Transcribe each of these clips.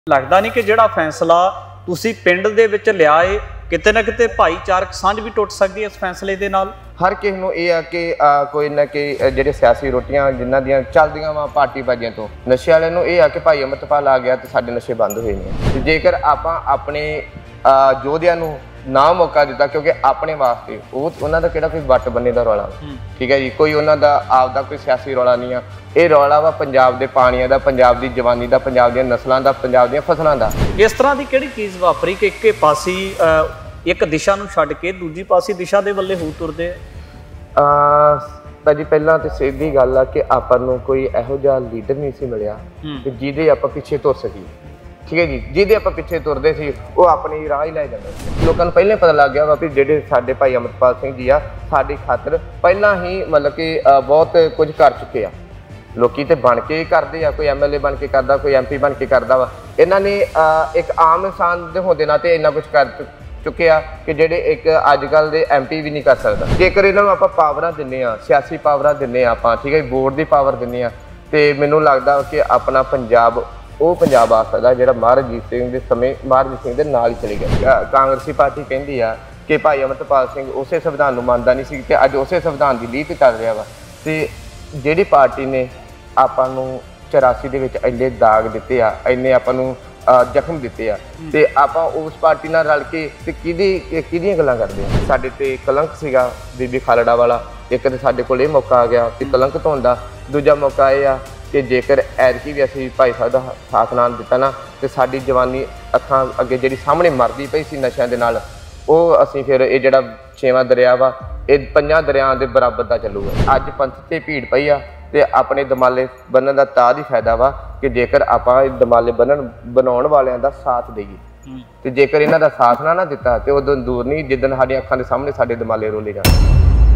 लगता नहीं कि जिहड़ा फैसला तुसी पिंड दे विच लिया है किते ना किते भाईचारक सांझ भी टुट सकती है इस फैसले दे नाल। हर किसी नूं इह है कि कोई ना कोई जिहड़े सियासी रोटियां जिन्हां दियां चलदियां वा पार्टी बाजियां तो नशे वाले नूं इह है कि भाई अमृतपाल आ गया तो साडे नशे बंद होए ने। ते जेकर आपां अपने योधियां नूं ना मौका दिता क्योंकि अपने वास्ते उन्होंने किहड़ा कोई वट बन्ने का रौला ठीक है जी, कोई उन्होंने आपका कोई सियासी रौला नहीं है। ये रौला वा पंजाब के पानिया का, पंजाब की जवानी का, पंजाब दी नस्लों का, पंजाब दी फसलों का। इस तरह की किहड़ी चीज़ वापरी कि एक पासी एक दिशा नूं छड्ड के दूजी पासी दिशा दे वल्ले हो तुरदे? भाजी पहला तो सीधी गल है कि आपां नूं कोई इहो जिहा लीडर नहीं सी मिलिया कि जिहदे आपां पिछे तुर सकीए ठीक है जी। जिहदे आपां पिछे तुरदे सी वो अपनी राह ही लै जांदे। लोकां नूं पहले पता लग गया वा भी जिहड़े साडे भाई अमृतपाल सिंह जी आ साडी खातर पहला ही मतलब कि बहुत कुछ कर चुके आ। लोकी ते बन के करदे आ, कोई MLA बन के करदा, कोई MP बन के करदा वा। इन्हां ने एक आम इंसान दे होंदे नाते इन्ना कुछ कर चुके आ कि जिहड़े एक अजकल दे MP भी नहीं कर सकदा। जेकर इन्हां नूं आपां पावरां दिन्ने आ, सियासी पावरां दिन्ने आ आपां ठीक है, वोट दी पावर दिन्ने आ ते मैनूं लगदा कि अपना पंजाब वो पंजाब आ सकदा जिहड़ा महाराज रंजीत सिंह दे समय महाराज रंजीत सिंह दे नाल ही चली गया। कांग्रेसी पार्टी कहंदी आ कि भाई अमृतपाल सिंह उसे संविधान नूं मनदा नहीं सी ते अज उसे संविधान दी लीह ते चल रहा वा। ते जिहड़ी पार्टी ने आपां नूं 84 दे विच इन्ने दाग दित्ते आ, इन्ने आपां नूं जख्म दित्ते आ ते आपां उस पार्टी नाल रल के ते किहदियां गल्लां करदे आ। साडे ते कलंक सीगा बीबी खालड़ा वाला, एक ते साडे कोल इह मौका आ गया कि कलंक धोण दा। दूजा मौका इह आ कि जेकर ऐरकी भी असीं भाई साहब दा साथ ना दिता ना तो साडी जवानी अखां अगे जिहड़ी सामने मरदी पई सी नशिਆਂ दे नाल ਉਹ ਅਸੀਂ फिर ये जिहड़ा 6वां दरिया वा ये 5 दरियावां दे बराबर दा चलूगा। अज पंथ ते भीड़ पई आ ते अपने दमाले बनण दा तां ही फायदा वा कि जेकर आपां दमाले बनाउण वालियां दा साथ देईए ते जेकर इन्हां दा साथ ना दिता ते उदों दूर नहीं जिद्दन साडीਆਂ ਅੱਖਾਂ ਦੇ ਸਾਹਮਣੇ ਸਾਡੇ दमाले रोले जाण।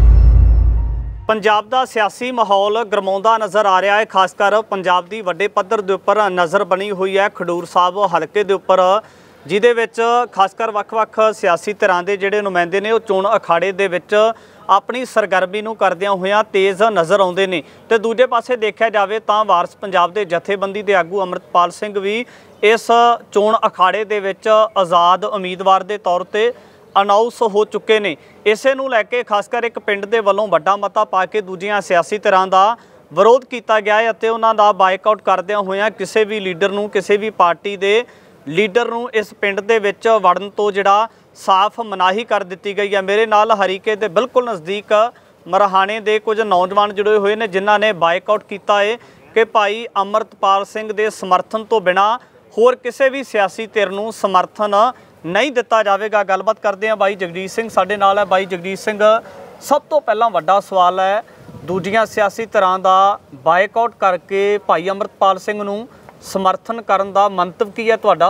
पंजाब का सियासी माहौल गरमाउंदा नज़र आ रहा है, खासकर पंजाब की वड्डे पद्धर के उपर नज़र बनी हुई है खडूर साहब हल्के के उपर, जिहदे विच खासकर वख-वख सियासी धिरां दे जिहड़े नुमाइंदे ने चोण अखाड़े दे विच अपनी सरगर्मी नूं करदिआं होइआं तेज़ नज़र आउंदे ने। ते दूजे पासे देखिआ जावे तां वारस पंजाब के जथेबंदी के आगू अमृतपाल सिंह भी इस चोण अखाड़े दे विच आज़ाद उम्मीदवार के तौर पर अनाउंस हो चुके ने। इसे नूं लैके खासकर एक पिंड दे वल्लों वड्डा मता पा के दूजियां सियासी धिरां दा विरोध किया गया है अते उन्हां दा बाइकआउट करदिआं होइआं किसी भी लीडर नूं, किसी भी पार्टी दे लीडर नूं इस पिंड दे विच वड़न तो जिहड़ा साफ मनाही कर दित्ती गई है। मेरे नाल हरीके दे बिल्कुल नज़दीक मरहाणे दे कुछ नौजवान जुड़े हुए ने जिन्हां ने बाइकआउट किया है कि भाई अमृतपाल सिंह दे समर्थन तो बिना होर किसी भी सियासी धिर नूं समर्थन नहीं दिता जाएगा। गलबात करते हैं, भाई जगजीत सिंह साडे नाल है। भाई जगजीत सिंह, सब तो पहला वड्डा सवाल है दूजियां सियासी धिरां दा बाइकआउट करके भाई अमृतपाल सिंह नूं समर्थन करन दा मंतव की है तुहाडा?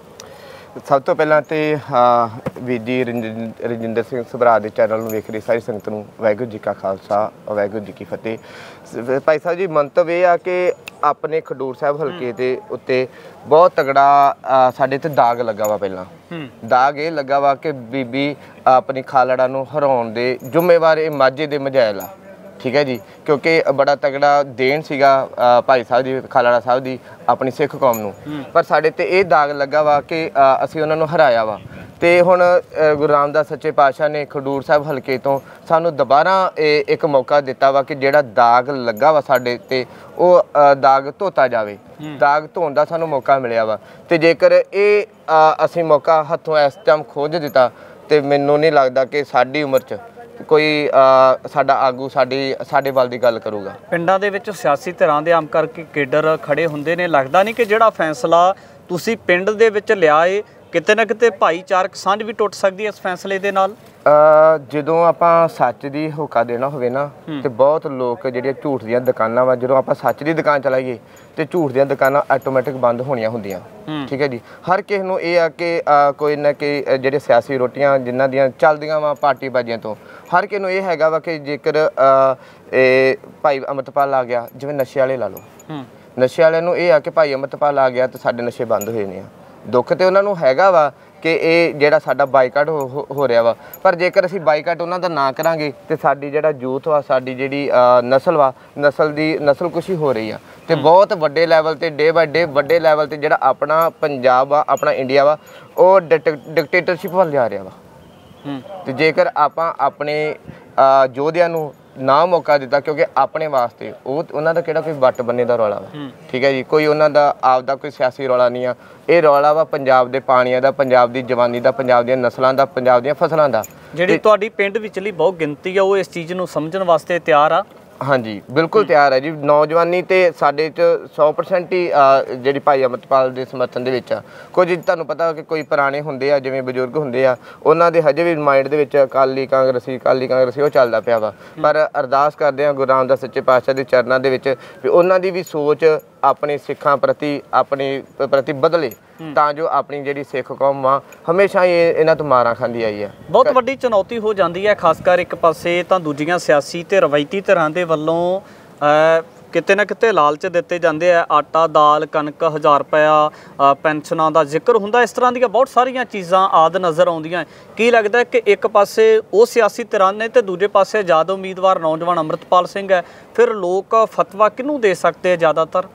सब तो पहला तो वीर जी रजिंदर सिंह सभरा के चैनल में वेख रही सारी संगत नूं वाहिगुरू जी का खालसा वाहिगुरू जी की फतेह। भाई साहब जी, मंतव यह आ कि अपने खडूर साहब हल्के के उत्ते बहुत तगड़ा साडे ते दाग लगा वा। पहला दाग ये लगा वा कि बीबी अपनी खालड़ा नूं हराउण दे जिम्मेवार ये माझे दे मजैल आ ठीक है जी, क्योंकि बड़ा तगड़ा देन सीगा भाई साहब जी खालड़ा साहब दी अपनी सिख कौम नूं। पर साडे ते ये दाग लगा वा कि असीं उन्हां नूं हराया वा ते हुण गुरु रामदास सच्चे पातशाह ने खडूर साहब हल्के तो सानूं दोबारा एक मौका दिता वा कि जिहड़ा दाग लगा वा साडे ते वो दाग धोता जावे। दाग धोण दा सानूं मौका मिलिया वा ते जेकर ये असीं मौका हत्थों इस टाइम खोज दिता ते मैनूं नहीं लगदा कि साडी उमर च कोई साडा आगू साडे वाल दी गल करूगा। पिंडां दे विच सियासी धिरां दे आम करके केडर खड़े हुंदे ने, लगदा नहीं कि जिहड़ा फैसला तुसीं पिंड दे विच लिया है किते ना किते भाईचारक सांझ भी टुट सकदी है इस फैसले दे नाल? ਜਦੋਂ ਆਪਾਂ सच ਦੀ ਹੋਕਾ देना ਹੋਵੇ ना तो बहुत लोग ਜਿਹੜੀਆਂ ਝੂਠ ਦੀਆਂ ਦੁਕਾਨਾਂ ਵਾ ਜਦੋਂ ਆਪਾਂ ਸੱਚ ਦੀ ਦੁਕਾਨ ਚਲਾਈਏ ਤੇ ਝੂਠ ਦੀਆਂ ਦੁਕਾਨਾਂ ਆਟੋਮੈਟਿਕ ਬੰਦ ਹੋਣੀਆਂ ਹੁੰਦੀਆਂ ਠੀਕ ਹੈ ਜੀ। ਹਰ ਕਿਸੇ ਨੂੰ ਇਹ ਆ ਕਿ ਕੋਈ ਨਾ ਕੋਈ ਜਿਹੜੇ ਸਿਆਸੀ ਰੋਟੀਆਂ ਜਿਨ੍ਹਾਂ ਦੀਆਂ ਚੱਲਦੀਆਂ ਵਾ ਪਾਰਟੀ ਬਾਜੀਆਂ ਤੋਂ ਹਰ ਕਿਸੇ ਨੂੰ ਇਹ ਹੈਗਾ ਵਾ ਕਿ ਜੇਕਰ ਭਾਈ ਅਮਰਤਪਾਲ ਆ ਗਿਆ, ਜਿਵੇਂ ਨਸ਼ੇ ਵਾਲੇ ਲਾ ਲਓ, ਨਸ਼ੇ ਵਾਲਿਆਂ ਨੂੰ ਇਹ ਆ ਕਿ ਭਾਈ ਅਮਰਤਪਾਲ ਆ ਗਿਆ ਤੇ ਸਾਡੇ ਨਸ਼ੇ ਬੰਦ ਹੋਏ ਨੇ। ਦੁੱਖ ਤੇ ਉਹਨਾਂ ਨੂੰ ਹੈਗਾ ਵਾ ਕਿ ਇਹ ਜਿਹੜਾ ਸਾਡਾ ਬਾਈਕਾਟ ਹੋ ਰਿਹਾ ਵਾ। ਪਰ ਜੇਕਰ ਅਸੀਂ ਬਾਈਕਾਟ ਉਹਨਾਂ ਦਾ ਨਾ ਕਰਾਂਗੇ ਤੇ ਸਾਡੀ ਜਿਹੜਾ ਯੂਥ ਵਾ, ਸਾਡੀ ਜਿਹੜੀ ਨਸਲ ਕੁਸ਼ੀ ਹੋ ਰਹੀ ਆ ਤੇ ਬਹੁਤ ਵੱਡੇ ਲੈਵਲ ਤੇ ਡੇ ਬਾਏ ਡੇ ਵੱਡੇ ਲੈਵਲ ਤੇ ਜਿਹੜਾ ਆਪਣਾ ਪੰਜਾਬ ਆ, ਆਪਣਾ ਇੰਡੀਆ ਵਾ, ਉਹ ਡਿਕਟੇਟਰਸ਼ਿਪ ਵੱਲ ਜਾ ਰਿਹਾ ਵਾ। ਤੇ ਜੇਕਰ ਆਪਾਂ ਆਪਣੇ ਯੋਧਿਆਂ ਨੂੰ ਨਾ ਮੌਕਾ ਦਿੱਤਾ, ਕਿਉਂਕਿ ਆਪਣੇ ਵਾਸਤੇ ਉਹਨਾਂ ਦਾ ਕਿਹੜਾ ਕੋਈ ਵੱਟ ਬੰਨੇ ਦਾ ਰੌਲਾ ਵਾ, ਠੀਕ ਹੈ ਜੀ, ਕੋਈ ਉਹਨਾਂ ਦਾ ਆਪਦਾ ਕੋਈ ਸਿਆਸੀ ਰੌਲਾ ਨਹੀਂ ਆ। ਇਹ ਰੌਲਾ ਵਾ ਪੰਜਾਬ ਦੇ ਪਾਣੀਆਂ ਦਾ, ਪੰਜਾਬ ਦੀ ਜਵਾਨੀ ਦਾ, ਪੰਜਾਬ ਦੀਆਂ ਨਸਲਾਂ ਦਾ, ਪੰਜਾਬ ਦੀਆਂ ਫਸਲਾਂ ਦਾ। ਜਿਹੜੀ ਤੁਹਾਡੀ ਪਿੰਡ ਵਿਚਲੀ ਬਹੁਤ ਗਿਣਤੀ ਆ ਉਹ ਇਸ ਚੀਜ਼ ਨੂੰ ਸਮਝਣ ਵਾਸਤੇ ਤਿਆਰ ਆ? ਹਾਂਜੀ ਬਿਲਕੁਲ ਤਿਆਰ ਹੈ ਜੀ। ਨੌਜਵਾਨੀ ਤੇ ਸਾਡੇ 'ਚ 100% ਹੀ ਜਿਹੜੀ ਭਾਈ ਅਮਰਪਾਲ ਦੇ ਸਮਰਥਨ ਦੇ ਵਿੱਚ ਆ। ਕੁਝ ਤੁਹਾਨੂੰ ਪਤਾ ਕਿ ਕੋਈ ਪੁਰਾਣੇ ਹੁੰਦੇ ਆ, ਜਿਵੇਂ ਬਜ਼ੁਰਗ ਹੁੰਦੇ ਆ, ਉਹਨਾਂ ਦੇ ਹਜੇ ਵੀ ਮਾਈਂਡ ਦੇ ਵਿੱਚ ਅਕਾਲੀ ਕਾਂਗਰਸੀ ਉਹ ਚੱਲਦਾ ਪਿਆ ਵਾ। ਪਰ ਅਰਦਾਸ ਕਰਦੇ ਹਾਂ ਗੁਰੂ ਰਾਮਦਾਸ ਸੱਚੇ ਪਾਤਸ਼ਾਹ ਦੇ ਚਰਨਾਂ ਦੇ ਵਿੱਚ ਵੀ ਉਹਨਾਂ ਦੀ ਵੀ ਸੋਚ ਆਪਣੇ ਸਿੱਖਾਂ ਪ੍ਰਤੀ ਬਦਲੇ, ਤਾਂ ਜੋ ਆਪਣੀ ਜਿਹੜੀ ਸਿੱਖ ਕੌਮ ਆ ਹਮੇਸ਼ਾ ਹੀ ਇਹਨਾਂ ਤੋਂ ਮਾਰਾਂ ਖਾਂਦੀ ਆਈ ਹੈ। ਬਹੁਤ ਵੱਡੀ ਚੁਣੌਤੀ ਹੋ ਜਾਂਦੀ ਹੈ, ਖਾਸ ਕਰ ਇੱਕ ਪਾਸੇ ਤਾਂ ਦੂਜੀਆਂ ਸਿਆਸੀ ਤੇ ਰਵਾਇਤੀ ਧਿਰਾਂ ਦੇ ਵੱਲੋਂ ਕਿਤੇ ਨਾ ਕਿਤੇ ਲਾਲਚ ਦਿੱਤੇ ਜਾਂਦੇ ਆ। ਆਟਾ, ਦਾਲ, ਕਣਕ, 1000 ਰੁਪਇਆ ਪੈਨਸ਼ਨਾਂ ਦਾ ਜ਼ਿਕਰ ਹੁੰਦਾ, ਇਸ ਤਰ੍ਹਾਂ ਦੀਆਂ ਬਹੁਤ ਸਾਰੀਆਂ ਚੀਜ਼ਾਂ ਆਦਿ ਨਜ਼ਰ ਆਉਂਦੀਆਂ। ਕੀ ਲੱਗਦਾ ਕਿ ਇੱਕ ਪਾਸੇ ਉਹ ਸਿਆਸੀ ਧਿਰਾਂ ਨੇ ਤੇ ਦੂਜੇ ਪਾਸੇ ਆਜ਼ਾਦ ਉਮੀਦਵਾਰ ਨੌਜਵਾਨ ਅੰਮ੍ਰਿਤਪਾਲ ਸਿੰਘ ਹੈ, ਫਿਰ ਲੋਕ ਫਤਵਾ ਕਿਹਨੂੰ ਦੇ ਸਕਦੇ ਆ ਜ਼ਿਆਦਾਤਰ?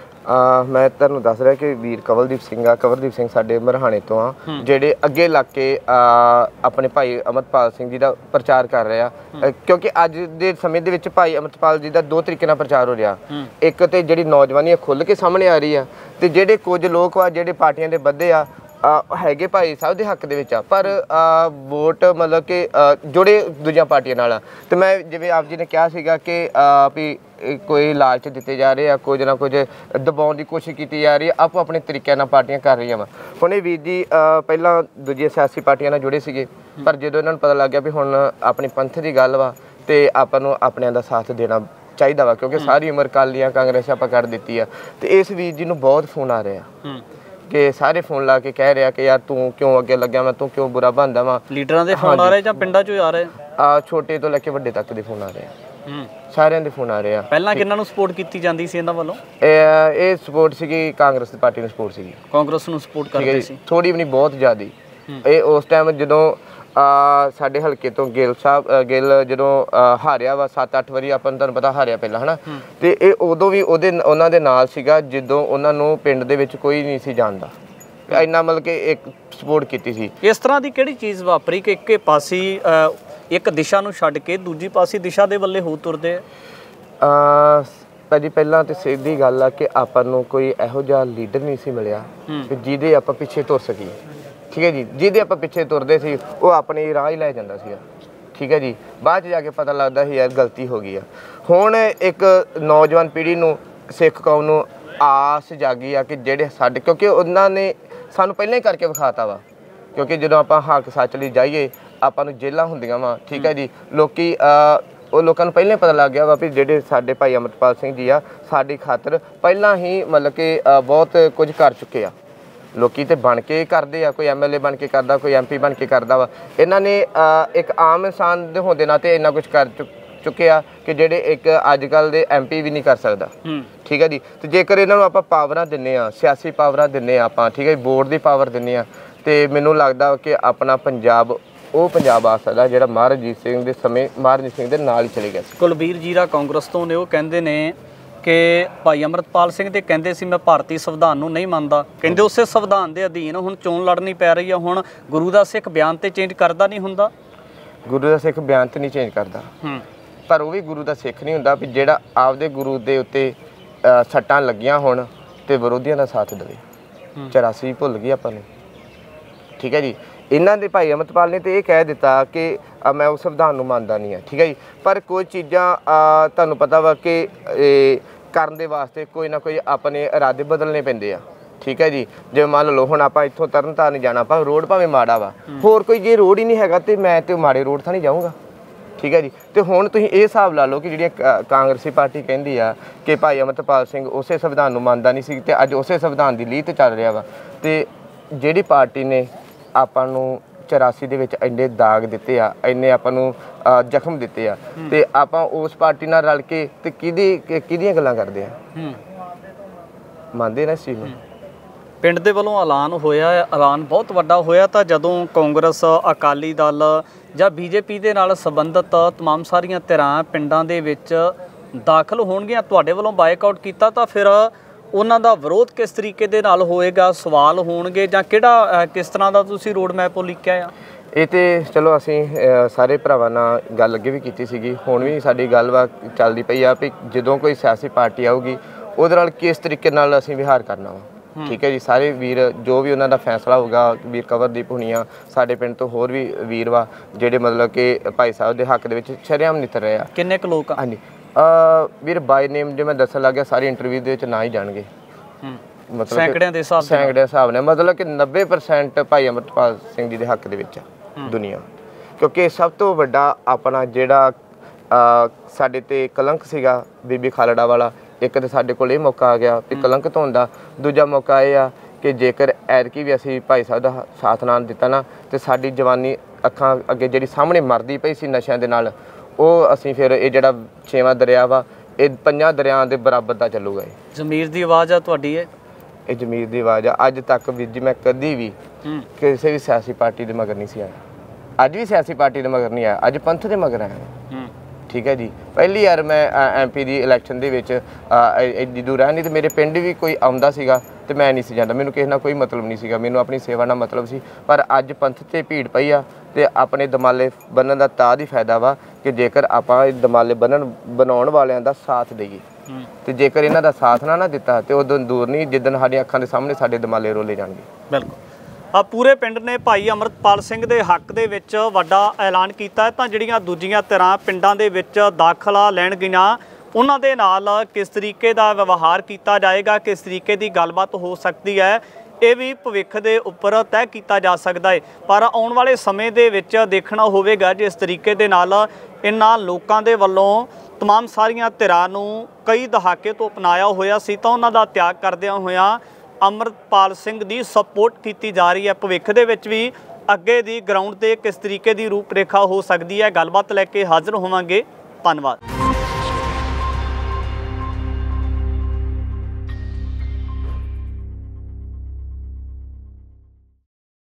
ਮੈਂ ਤੁਹਾਨੂੰ ਦੱਸ ਰਿਹਾ ਕਿ ਵੀਰ ਕਵਲਦੀਪ ਸਿੰਘ ਸਾਡੇ ਮਰਹਾਣੇ ਤੋਂ ਆ, ਜਿਹੜੇ ਅੱਗੇ ਲੱਗ ਕੇ ਆਪਣੇ ਭਾਈ ਅਮਰਪਾਲ ਸਿੰਘ ਜੀ ਦਾ ਪ੍ਰਚਾਰ ਕਰ ਰਹੇ ਆ। ਕਿਉਂਕਿ ਅੱਜ ਦੇ ਸਮੇਂ ਦੇ ਵਿੱਚ ਭਾਈ ਅਮਰਪਾਲ ਜੀ ਦਾ ਦੋ ਤਰੀਕੇ ਨਾਲ ਪ੍ਰਚਾਰ ਹੋ ਰਿਹਾ। ਇੱਕ ਤੇ ਜਿਹੜੀ ਨੌਜਵਾਨੀ ਖੁੱਲ੍ਹ ਕੇ ਸਾਹਮਣੇ ਆ ਰਹੀ ਆ, ਤੇ ਜਿਹੜੇ ਕੁਝ ਲੋਕ ਆ ਜਿਹੜੇ ਪਾਰਟੀਆਂ ਦੇ ਬੱਧੇ ਆ ਹੈਗੇ ਭਾਈ ਸਾਹਿਬ ਦੇ ਹੱਕ ਦੇ ਵਿੱਚ ਆ, ਪਰ ਵੋਟ ਮਤਲਬ ਕਿ ਜੁੜੇ ਦੂਜੀਆਂ ਪਾਰਟੀਆਂ ਨਾਲ ਆ। ਤੇ ਮੈਂ ਜਿਵੇਂ ਆਪ ਜੀ ਨੇ ਕਿਹਾ ਸੀਗਾ ਕਿ ਵੀ ਕੋਈ ਲਾਲਚ ਦਿੱਤੇ ਜਾ ਰਹੇ ਆ, ਕੁਝ ਨਾ ਕੁਝ ਦਬਾਉਣ ਦੀ ਕੋਸ਼ਿਸ਼ ਕੀਤੀ ਜਾ ਰਹੀ ਹੈ, ਆਪੋ ਆਪਣੇ ਤਰੀਕਿਆਂ ਨਾਲ ਪਾਰਟੀਆਂ ਕਰ ਰਹੀਆਂ ਵਾ। ਹੁਣ ਇਹ ਵੀਰ ਜੀ ਪਹਿਲਾਂ ਦੂਜੀਆਂ ਸਿਆਸੀ ਪਾਰਟੀਆਂ ਨਾਲ ਜੁੜੇ ਸੀਗੇ, ਪਰ ਜਦੋਂ ਇਹਨਾਂ ਨੂੰ ਪਤਾ ਲੱਗ ਗਿਆ ਵੀ ਹੁਣ ਆਪਣੀ ਪੰਥ ਦੀ ਗੱਲ ਵਾ ਤੇ ਆਪਾਂ ਨੂੰ ਆਪਣਿਆਂ ਦਾ ਸਾਥ ਦੇਣਾ ਚਾਹੀਦਾ ਵਾ, ਕਿਉਂਕਿ ਸਾਰੀ ਉਮਰ ਅਕਾਲੀਆਂ ਕਾਂਗਰਸ ਆਪਾਂ ਕਰ ਦਿੱਤੀ ਆ। ਤੇ ਇਸ ਵੀਰ ਜੀ ਨੂੰ ਬਹੁਤ ਫੋਨ ਆ ਰਹੇ ਆ ਕਿ ਸਾਰੇ ਫੋਨ ਲਾ ਕੇ ਕਹਿ ਰਿਹਾ ਕਿ ਯਾਰ ਤੂੰ ਕਿਉਂ ਅੱਗੇ ਲੱਗਿਆ ਵਾ, ਤੂੰ ਕਿਉਂ ਬੁਰਾ ਬਣਦਾ ਵਾ। ਲੀਡਰਾਂ ਦੇ ਫੋਨ ਆ ਰਹੇ ਜਾਂ ਪਿੰਡਾਂ 'ਚੋਂ ਆ ਰਹੇ? ਛੋਟੇ ਤੋਂ ਲੈ ਕੇ ਵੱਡੇ ਤੱਕ ਦੇ ਫੋਨ ਆ ਰਹੇ ਆ, ਸਾਰਿਆਂ ਦੇ ਫੋਨ ਆ ਰਹੇ ਆ। ਪਹਿਲਾਂ ਕਿਹਨਾਂ ਨੂੰ ਸਪੋਰਟ ਕੀਤੀ ਜਾਂਦੀ ਸੀ ਇਹਨਾਂ ਵੱਲੋਂ? ਇਹ ਸਪੋਰਟ ਸੀਗੀ ਕਾਂਗਰਸ ਦੀ ਪਾਰਟੀ ਨੂੰ ਸਪੋਰਟ ਸੀਗੀ, ਕਾਂਗਰਸ ਨੂੰ ਸਪੋਰਟ ਕਰਦੇ ਸੀ ਥੋੜੀ ਵੀ ਨਹੀਂ, ਬਹੁਤ ਜ਼ਿਆਦਾ। ਇਹ ਉਸ ਟਾਈਮ ਜਦੋਂ ਸਾਡੇ ਹਲਕੇ ਤੋਂ ਗਿੱਲ ਜਦੋਂ ਹਾਰਿਆ ਵਾ 7-8 ਵਾਰੀ, ਆਪਾਂ ਨੂੰ ਤੁਹਾਨੂੰ ਪਤਾ ਹਾਰਿਆ ਪਹਿਲਾਂ ਹੈ ਨਾ, ਤੇ ਇਹ ਉਦੋਂ ਵੀ ਉਹਨਾਂ ਦੇ ਨਾਲ ਸੀਗਾ ਜਦੋਂ ਉਹਨਾਂ ਨੂੰ ਪਿੰਡ ਦੇ ਵਿੱਚ ਕੋਈ ਨਹੀਂ ਸੀ ਜਾਣਦਾ, ਇੰਨਾ ਮਤਲਬ ਕਿ ਇੱਕ ਸਪੋਰਟ ਕੀਤੀ ਸੀ। ਇਸ ਤਰ੍ਹਾਂ ਦੀ ਕਿਹੜੀ ਚੀਜ਼ ਵਾਪਰੀ ਕਿ ਇੱਕੇ ਪਾਸੇ ਇੱਕ ਦਿਸ਼ਾ ਨੂੰ ਛੱਡ ਕੇ ਦੂਜੀ ਪਾਸੇ ਦਿਸ਼ਾ ਦੇ ਵੱਲੇ ਹੋ ਤੁਰਦੇ ਆ? ਭਾਜੀ ਪਹਿਲਾਂ ਤਾਂ ਸਿੱਧੀ ਗੱਲ ਆ ਕਿ ਆਪਾਂ ਨੂੰ ਕੋਈ ਇਹੋ ਜਿਹਾ ਲੀਡਰ ਨਹੀਂ ਸੀ ਮਿਲਿਆ ਕਿ ਜਿਹਦੇ ਆਪਾਂ ਪਿੱਛੇ ਤੁਰ ਸਕੀਏ, ਠੀਕ ਹੈ ਜੀ। ਜਿਹਦੇ ਆਪਾਂ ਪਿੱਛੇ ਤੁਰਦੇ ਸੀ ਉਹ ਆਪਣੇ ਰਾਹ ਹੀ ਲੈ ਜਾਂਦਾ ਸੀਗਾ, ਠੀਕ ਹੈ ਜੀ। ਬਾਅਦ 'ਚ ਜਾ ਕੇ ਪਤਾ ਲੱਗਦਾ ਸੀ ਯਾਰ ਗਲਤੀ ਹੋ ਗਈ ਆ। ਹੁਣ ਇੱਕ ਨੌਜਵਾਨ ਪੀੜ੍ਹੀ ਨੂੰ, ਸਿੱਖ ਕੌਮ ਨੂੰ ਆਸ ਜਾਗੀ ਆ ਕਿ ਜਿਹੜੇ ਸਾਡੇ, ਕਿਉਂਕਿ ਉਹਨਾਂ ਨੇ ਸਾਨੂੰ ਪਹਿਲਾਂ ਹੀ ਕਰਕੇ ਵਿਖਾਤਾ ਵਾ। ਕਿਉਂਕਿ ਜਦੋਂ ਆਪਾਂ ਹੱਕ ਸੱਚ ਲਈ ਜਾਈਏ ਆਪਾਂ ਨੂੰ ਜੇਲ੍ਹਾਂ ਹੁੰਦੀਆਂ ਵਾ, ਠੀਕ ਹੈ ਜੀ। ਲੋਕਾਂ ਨੂੰ ਪਹਿਲਾਂ ਹੀ ਪਤਾ ਲੱਗ ਗਿਆ ਵਾ ਵੀ ਜਿਹੜੇ ਸਾਡੇ ਭਾਈ ਅਮਰਪਾਲ ਸਿੰਘ ਜੀ ਆ ਸਾਡੀ ਖਾਤਰ ਪਹਿਲਾਂ ਹੀ ਮਤਲਬ ਕਿ ਬਹੁਤ ਕੁਝ ਕਰ ਚੁੱਕੇ ਆ। ਲੋਕੀ ਤੇ ਬਣ ਕੇ ਕਰਦੇ ਆ, ਕੋਈ MLA ਬਣ ਕੇ ਕਰਦਾ, ਕੋਈ MP ਬਣ ਕੇ ਕਰਦਾ ਵਾ। ਇਹਨਾਂ ਨੇ ਇੱਕ ਆਮ ਇਨਸਾਨ ਦੇ ਹੋਣ ਦੇ ਨਾਤੇ ਇੰਨਾ ਕੁਝ ਕਰ ਚੁੱਕੇ ਆ ਕਿ ਜਿਹੜੇ ਇੱਕ ਅੱਜ ਕੱਲ੍ਹ ਦੇ MP ਵੀ ਨਹੀਂ ਕਰ ਸਕਦਾ, ਠੀਕ ਹੈ ਜੀ। ਤੇ ਜੇਕਰ ਇਹਨਾਂ ਨੂੰ ਆਪਾਂ ਪਾਵਰਾਂ ਦਿੰਦੇ ਆ, ਸਿਆਸੀ ਪਾਵਰਾਂ ਦਿੰਦੇ ਆ ਆਪਾਂ, ਠੀਕ ਹੈ, ਵੋਟ ਦੀ ਪਾਵਰ ਦਿੰਦੇ ਆ, ਤੇ ਮੈਨੂੰ ਲੱਗਦਾ ਕਿ ਆਪਣਾ ਪੰਜਾਬ ਉਹ ਪੰਜਾਬ ਆ ਸਕਦਾ ਜਿਹੜਾ ਮਹਾਰਾਜਾ ਰਣਜੀਤ ਸਿੰਘ ਦੇ ਸਮੇਂ ਮਹਾਰਾਜਾ ਰਣਜੀਤ ਸਿੰਘ ਦੇ ਨਾਲ ਹੀ ਚਲੇ ਗਿਆ ਸੀ। ਕੁਲਬੀਰ ਜੀਰਾ ਕਾਂਗਰਸ ਤੋਂ ਨੇ, ਉਹ ਕਹਿੰਦੇ ਨੇ ਕਿ ਭਾਈ ਅਮਰਪਾਲ ਸਿੰਘ ਤੇ ਕਹਿੰਦੇ ਸੀ ਮੈਂ ਭਾਰਤੀ ਸੰਵਿਧਾਨ ਨੂੰ ਨਹੀਂ ਮੰਨਦਾ, ਕਹਿੰਦੇ ਉਸੇ ਸੰਵਿਧਾਨ ਦੇ ਅਧੀਨ ਹੁਣ ਚੋਣ ਲੜਨੀ ਪੈ ਰਹੀ ਆ। ਹੁਣ ਗੁਰੂ ਦਾ ਸਿੱਖ ਬਿਆਨ ਤੇ ਚੇਂਜ ਕਰਦਾ ਨਹੀਂ ਹੁੰਦਾ? ਗੁਰੂ ਦਾ ਸਿੱਖ ਬਿਆਨ ਤੇ ਨਹੀਂ ਚੇਂਜ ਕਰਦਾ, ਪਰ ਉਹ ਵੀ ਗੁਰੂ ਦਾ ਸਿੱਖ ਨਹੀਂ ਹੁੰਦਾ ਵੀ ਜਿਹੜਾ ਆਪਦੇ ਗੁਰੂ ਦੇ ਉੱਤੇ ਸੱਟਾਂ ਲੱਗੀਆਂ ਹੋਣ ਤੇ ਵਿਰੋਧੀਆਂ ਦਾ ਸਾਥ ਦੇਵੇ। 84 ਭੁੱਲ ਗਈ ਆਪਾਂ ਨੂੰ, ਠੀਕ ਹੈ ਜੀ। ਇਹਨਾਂ ਦੇ ਭਾਈ ਅਮਰਪਾਲ ਨੇ ਤੇ ਇਹ ਕਹਿ ਦਿੱਤਾ ਕਿ ਮੈਂ ਉਸ ਸੰਵਿਧਾਨ ਨੂੰ ਮੰਨਦਾ ਨਹੀਂ ਹਾਂ, ਠੀਕ ਹੈ ਜੀ। ਪਰ ਕੋਈ ਚੀਜ਼ਾਂ ਤੁਹਾਨੂੰ ਪਤਾ ਵਾ ਕਿ ਕਰਨ ਦੇ ਵਾਸਤੇ ਕੋਈ ਨਾ ਕੋਈ ਆਪਣੇ ਇਰਾਦੇ ਬਦਲਣੇ ਪੈਂਦੇ ਆ, ਠੀਕ ਹੈ ਜੀ। ਜਿਵੇਂ ਮੰਨ ਲਓ ਹੁਣ ਆਪਾਂ ਇੱਥੋਂ ਤਰਨਤਾਰਨ ਜਾਣਾ, ਆਪਾਂ ਰੋਡ ਭਾਵੇਂ ਮਾੜਾ ਵਾ, ਹੋਰ ਕੋਈ ਜੇ ਰੋਡ ਹੀ ਨਹੀਂ ਹੈਗਾ ਤੇ ਮੈਂ ਤੇ ਮਾੜੇ ਰੋਡ ਤਾਂ ਨਹੀਂ ਜਾਊਂਗਾ, ਠੀਕ ਹੈ ਜੀ। ਤੇ ਹੁਣ ਤੁਸੀਂ ਇਹ ਹਿਸਾਬ ਲਾ ਲਓ ਕਿ ਜਿਹੜੀਆਂ ਕਾਂਗਰਸੀ ਪਾਰਟੀ ਕਹਿੰਦੀ ਆ ਕਿ ਭਾਈ ਅਮਰਪਾਲ ਸਿੰਘ ਉਸੇ ਸੰਵਿਧਾਨ ਨੂੰ ਮੰਨਦਾ ਨਹੀਂ ਸੀ ਤੇ ਅੱਜ ਉਸੇ ਸੰਵਿਧਾਨ ਦੀ ਲੀਹ ਤੇ ਚੱਲ ਰਿਹਾ ਵਾ। ਤੇ ਜਿਹੜੀ ਪਾਰਟੀ ਨੇ ਆਪਾਂ ਨੂੰ 84 ਦੇ ਵਿੱਚ ਇੰਨੇ ਦਾਗ ਦਿੱਤੇ ਆ, ਇੰਨੇ ਆਪਾਂ ਨੂੰ ਜ਼ਖਮ ਦਿੱਤੇ ਆ, ਤੇ ਆਪਾਂ ਉਸ ਪਾਰਟੀ ਨਾਲ ਰਲ ਕੇ ਤੇ ਕਿਹਦੀਆਂ ਗੱਲਾਂ ਕਰਦੇ ਆ? ਮੰਨਦੇ ਨਾ ਇਸ ਚੀਜ਼ ਨੂੰ? ਪਿੰਡ ਦੇ ਵੱਲੋਂ ਐਲਾਨ ਹੋਇਆ, ਐਲਾਨ ਬਹੁਤ ਵੱਡਾ ਹੋਇਆ ਤਾਂ ਜਦੋਂ ਕਾਂਗਰਸ, ਅਕਾਲੀ ਦਲ ਜਾਂ ਬੀਜੇਪੀ ਦੇ ਨਾਲ ਸੰਬੰਧਿਤ तमाम ਸਾਰੀਆਂ ਧਿਰਾਂ ਪਿੰਡਾਂ ਦੇ ਵਿੱਚ ਦਾਖਲ ਹੋਣਗੀਆਂ, ਤੁਹਾਡੇ ਵੱਲੋਂ ਬਾਈਕਾਟ ਕੀਤਾ ਤਾਂ ਫਿਰ ਉਹਨਾਂ ਦਾ ਵਿਰੋਧ ਕਿਸ ਤਰੀਕੇ ਦੇ ਨਾਲ ਹੋਏਗਾ, ਸਵਾਲ ਹੋਣਗੇ ਜਾਂ ਕਿਹੜਾ ਕਿਸ ਤਰ੍ਹਾਂ ਦਾ ਤੁਸੀਂ ਰੋਡ ਮੈਪ ਉਹ ਲਿਖਿਆ ਆ? ਇਹ ਤੇ ਚਲੋ ਅਸੀਂ ਸਾਰੇ ਭਰਾਵਾਂ ਨਾਲ ਗੱਲ ਅੱਗੇ ਵੀ ਕੀਤੀ ਸੀਗੀ, ਹੁਣ ਵੀ ਸਾਡੀ ਗੱਲਬਾਤ ਚੱਲਦੀ ਪਈ ਆ ਵੀ ਜਦੋਂ ਕੋਈ ਸਿਆਸੀ ਪਾਰਟੀ ਆਊਗੀ ਉਹਦੇ ਨਾਲ ਕਿਸ ਤਰੀਕੇ ਨਾਲ ਅਸੀਂ ਵਿਹਾਰ ਕਰਨਾ ਵਾ। ਠੀਕ ਹੈ ਜੀ, ਸਾਰੇ ਵੀਰ ਜੋ ਵੀ ਉਹਨਾਂ ਦਾ ਫੈਸਲਾ ਹੋਊਗਾ, ਵੀਰ ਕਵਰਦੀਪ ਹੁਣੀਆਂ ਸਾਡੇ ਪਿੰਡ ਤੋਂ ਹੋਰ ਵੀ ਵੀਰ ਵਾ ਜਿਹੜੇ ਮਤਲਬ ਕਿ ਭਾਈ ਸਾਹਿਬ ਦੇ ਹੱਕ ਦੇ ਵਿੱਚ ਸ਼ਰੇਆਮ ਨਿੱਤਰ ਰਹੇ ਆ। ਕਿੰਨੇ ਕੁ ਲੋਕ ਆ? ਹਾਂਜੀ ਵੀਰ ਬਾਈ ਨੇਮ ਜੇ ਮੈਂ ਦੱਸਣ ਲੱਗ ਗਿਆ ਸਾਰੀ ਇੰਟਰਵਿਊ ਦੇ ਵਿੱਚ ਨਾ ਹੀ ਜਾਣਗੇ, ਮਤਲਬ ਸੈਂਕੜਿਆਂ ਦੇ ਹਿਸਾਬ ਨਾਲ ਮਤਲਬ ਕਿ 90% ਭਾਈ ਅਮਰਪਾਲ ਸਿੰਘ ਜੀ ਦੇ ਹੱਕ ਦੇ ਵਿੱਚ ਆ ਦੁਨੀਆ, ਕਿਉਂਕਿ ਸਭ ਤੋਂ ਵੱਡਾ ਆਪਣਾ ਜਿਹੜਾ ਸਾਡੇ ਤੇ ਕਲੰਕ ਸੀਗਾ ਬੀਬੀ ਖਾਲੜਾ ਵਾਲਾ, ਇੱਕ ਤਾਂ ਸਾਡੇ ਕੋਲ ਇਹ ਮੌਕਾ ਆ ਗਿਆ ਵੀ ਕਲੰਕ ਧੋਣ ਦਾ, ਦੂਜਾ ਮੌਕਾ ਇਹ ਆ ਕਿ ਜੇਕਰ ਐਤਕੀ ਵੀ ਅਸੀਂ ਭਾਈ ਸਾਹਿਬ ਦਾ ਸਾਥ ਨਾ ਦਿੱਤਾ ਨਾ ਤੇ ਸਾਡੀ ਜਵਾਨੀ ਅੱਖਾਂ ਅੱਗੇ ਜਿਹੜੀ ਸਾਹਮਣੇ ਮਰਦੀ ਪਈ ਸੀ ਨਸ਼ਿਆਂ ਦੇ ਨਾਲ, ਉਹ ਅਸੀਂ ਫਿਰ ਇਹ ਜਿਹੜਾ 6ਵਾਂ ਦਰਿਆ ਵਾ ਇਹ 5 ਦਰਿਆਵਾਂ ਦੇ ਬਰਾਬਰ ਦਾ ਚੱਲੂਗਾ। ਇਹ ਜ਼ਮੀਰ ਦੀ ਆਵਾਜ਼ ਆ ਤੁਹਾਡੀ, ਇਹ ਜ਼ਮੀਰ ਦੀ ਆਵਾਜ਼ ਆ। ਅੱਜ ਤੱਕ ਵੀ ਜੀ ਮੈਂ ਕਦੀ ਵੀ ਕਿਸੇ ਵੀ ਸਿਆਸੀ ਪਾਰਟੀ ਦੇ ਮਗਰ ਨਹੀਂ ਸੀ ਆਇਆ, ਅੱਜ ਵੀ ਸਿਆਸੀ ਪਾਰਟੀ ਦੇ ਮਗਰ ਨਹੀਂ ਆਇਆ, ਅੱਜ ਪੰਥ ਦੇ ਮਗਰ ਆਇਆ। ਠੀਕ ਹੈ ਜੀ, ਪਹਿਲੀ ਵਾਰ ਮੈਂ MP ਦੀ ਇਲੈਕਸ਼ਨ ਦੇ ਵਿੱਚ ਐਡੀ ਦੂਰ ਆਇਆ, ਨਹੀਂ ਤੇ ਮੇਰੇ ਪਿੰਡ ਵੀ ਕੋਈ ਆਉਂਦਾ ਸੀਗਾ ਤੇ ਮੈਂ ਨਹੀਂ ਸੀ ਜਾਂਦਾ, ਮੈਨੂੰ ਕਿਸੇ ਨਾਲ ਕੋਈ ਮਤਲਬ ਨਹੀਂ ਸੀਗਾ, ਮੈਨੂੰ ਆਪਣੀ ਸੇਵਾ ਨਾਲ ਮਤਲਬ ਸੀ। ਪਰ ਅੱਜ ਪੰਥ ਤੇ ਭੀੜ ਪਈ ਆ ਤੇ ਆਪਣੇ ਦਮਾਲੇ ਬੰਨਣ ਦਾ ਤਾਂ ਹੀ ਫਾਇਦਾ ਵਾ ਕਿ ਜੇਕਰ ਆਪਾਂ ਦਮਾਲੇ ਬਣਾਉਣ ਵਾਲਿਆਂ ਦਾ ਸਾਥ ਦੇਈਏ, ਤੇ ਜੇਕਰ ਇਹਨਾਂ ਦਾ ਸਾਥ ਨਾ ਦਿੱਤਾ ਤੇ ਉਦੋਂ ਦੂਰ ਨਹੀਂ ਜਿੱਦਣ ਸਾਡੀਆਂ ਅੱਖਾਂ ਦੇ ਸਾਹਮਣੇ ਸਾਡੇ ਦਮਾਲੇ ਰੋਲੇ ਜਾਣਗੇ। ਬਿਲਕੁਲ, ਪੂਰੇ ਪਿੰਡ ਨੇ ਭਾਈ ਅਮਰਪਾਲ ਸਿੰਘ ਦੇ ਹੱਕ ਦੇ ਵਿੱਚ ਵੱਡਾ ਐਲਾਨ ਕੀਤਾ ਤਾਂ ਜਿਹੜੀਆਂ ਦੂਜੀਆਂ ਧਿਰਾਂ ਪਿੰਡਾਂ ਦੇ ਵਿੱਚ ਦਾਖਲਾ ਲੈਣ ਗਈਆਂ ਉਹਨਾਂ ਦੇ ਨਾਲ ਕਿਸ ਤਰੀਕੇ ਦਾ ਵਿਵਹਾਰ ਕੀਤਾ ਜਾਏਗਾ, ਕਿਸ ਤਰੀਕੇ ਦੀ ਗੱਲਬਾਤ ਹੋ ਸਕਦੀ ਹੈ, ਇਹ ਵੀ ਭਵਿੱਖ ਦੇ ਉੱਪਰ ਤੈਅ ਕੀਤਾ ਜਾ ਸਕਦਾ ਹੈ। ਪਰ ਆਉਣ ਵਾਲੇ ਸਮੇਂ ਦੇ ਵਿੱਚ ਦੇਖਣਾ ਹੋਵੇਗਾ ਜਿਸ ਤਰੀਕੇ ਦੇ ਨਾਲ ਇਹਨਾਂ ਲੋਕਾਂ ਦੇ ਵੱਲੋਂ तमाम ਸਾਰੀਆਂ ਧਿਰਾਂ ਨੂੰ ਕਈ ਦਹਾਕੇ ਤੋਂ ਅਪਣਾਇਆ ਹੋਇਆ ਸੀ ਤਾਂ ਉਹਨਾਂ ਦਾ ਤਿਆਗ ਕਰਦਿਆਂ ਹੋਇਆਂ ਅਮਰਪਾਲ ਸਿੰਘ ਦੀ ਸਪੋਰਟ ਕੀਤੀ ਜਾ ਰਹੀ ਹੈ। ਭਵਿੱਖ ਦੇ ਵਿੱਚ ਵੀ ਅੱਗੇ ਦੀ ਗਰਾਊਂਡ ਤੇ ਕਿਸ ਤਰੀਕੇ ਦੀ ਰੂਪ ਰੇਖਾ ਹੋ ਸਕਦੀ ਹੈ, ਗੱਲਬਾਤ ਲੈ ਕੇ ਹਾਜ਼ਰ ਹੋਵਾਂਗੇ। ਧੰਨਵਾਦ।